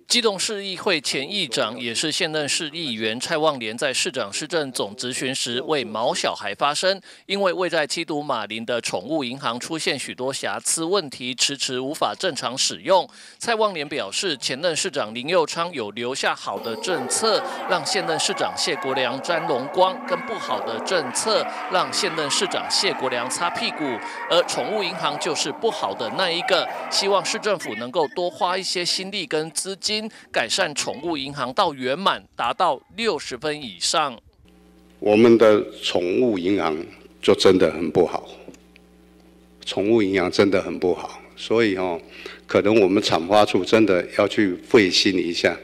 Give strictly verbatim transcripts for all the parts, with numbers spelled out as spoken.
基隆市议会前议长，也是现任市议员蔡旺莲，在市长市政总质询时为毛小孩发声，因为位在七堵马林的宠物银行出现许多瑕疵问题，迟迟无法正常使用。蔡旺莲表示，前任市长林右昌有留下好的政策，让现任市长谢国良沾荣光，跟不好的政策让现任市长谢国良擦屁股，而宠物银行就是不好的那一个。希望市政府能够多花一些心力跟资金。 改善宠物银行到圆满，达到六十分以上。 我们的宠物银行就真的很不好，宠物银行真的很不好，所以哦，可能我们产发处真的要去费心一下。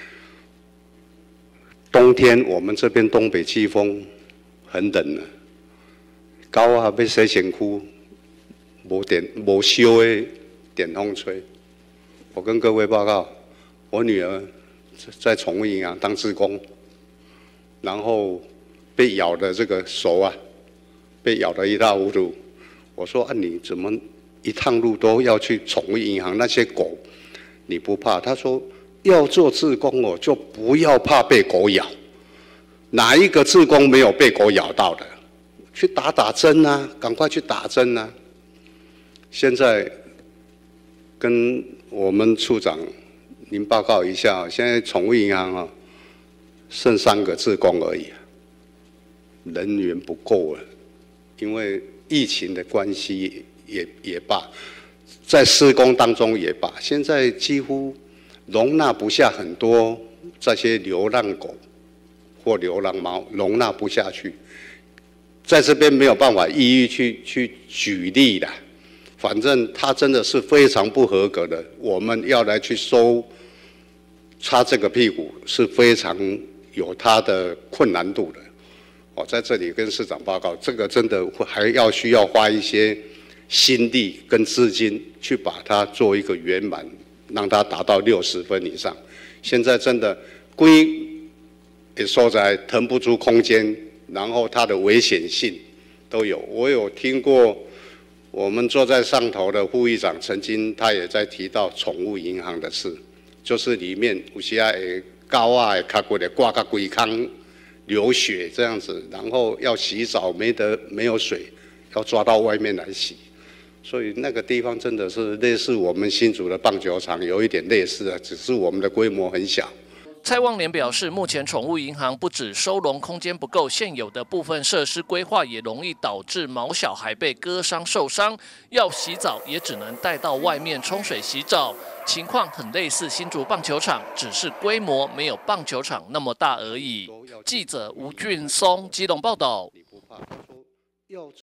冬天我们这边东北季风很冷了，狗啊要洗身躯，无电无烧的电风吹。我跟各位报告。 我女儿在宠物银行当志工，然后被咬的这个手啊，被咬得一塌糊涂。我说啊，你怎么一趟路都要去宠物银行？那些狗你不怕？她说要做志工哦，就不要怕被狗咬。哪一个志工没有被狗咬到的？去打打针啊，赶快去打针啊！现在跟我们处长。 您报告一下，现在宠物银行啊，剩三个志工而已，人员不够了，因为疫情的关系也也罢，在施工当中也罢，现在几乎容纳不下很多这些流浪狗或流浪猫，容纳不下去，在这边没有办法一一去去举例的，反正它真的是非常不合格的，我们要来去收。 擦这个屁股是非常有它的困难度的，我在这里跟市长报告，这个真的还要需要花一些心力跟资金去把它做一个圆满，让它达到六十分以上。现在真的龟也说在腾不出空间，然后它的危险性都有。我有听过我们坐在上头的副议长曾经他也在提到宠物银行的事。 就是里面有些诶狗啊，卡过来挂个龟缸流血这样子，然后要洗澡没得没有水，要抓到外面来洗，所以那个地方真的是类似我们新竹的棒球场，有一点类似啊，只是我们的规模很小。 蔡旺莲表示，目前宠物银行不止收容空间不够，现有的部分设施规划也容易导致毛小孩被割伤受伤，要洗澡也只能带到外面冲水洗澡，情况很类似新竹棒球场，只是规模没有棒球场那么大而已。记者吴俊松基隆报道。